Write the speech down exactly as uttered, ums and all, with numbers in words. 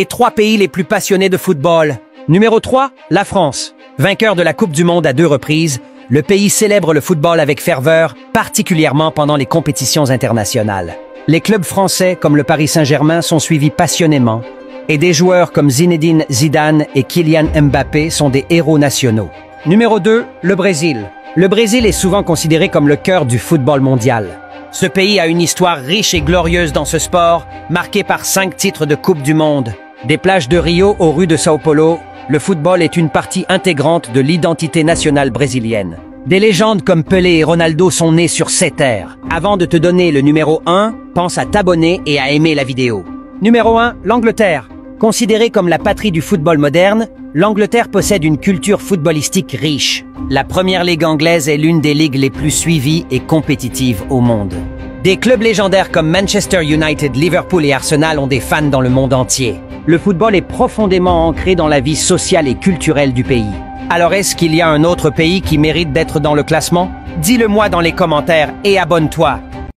Les trois pays les plus passionnés de football. Numéro trois, la France. Vainqueur de la Coupe du Monde à deux reprises, le pays célèbre le football avec ferveur, particulièrement pendant les compétitions internationales. Les clubs français, comme le Paris Saint-Germain, sont suivis passionnément, et des joueurs comme Zinedine Zidane et Kylian Mbappé sont des héros nationaux. Numéro deux, le Brésil. Le Brésil est souvent considéré comme le cœur du football mondial. Ce pays a une histoire riche et glorieuse dans ce sport, marquée par cinq titres de Coupe du Monde. Des plages de Rio aux rues de Sao Paulo, le football est une partie intégrante de l'identité nationale brésilienne. Des légendes comme Pelé et Ronaldo sont nées sur ces terres. Avant de te donner le numéro un, pense à t'abonner et à aimer la vidéo. Numéro un, l'Angleterre. Considérée comme la patrie du football moderne, l'Angleterre possède une culture footballistique riche. La première ligue anglaise est l'une des ligues les plus suivies et compétitives au monde. Des clubs légendaires comme Manchester United, Liverpool et Arsenal ont des fans dans le monde entier. Le football est profondément ancré dans la vie sociale et culturelle du pays. Alors est-ce qu'il y a un autre pays qui mérite d'être dans le classement? Dis-le moi dans les commentaires et abonne-toi.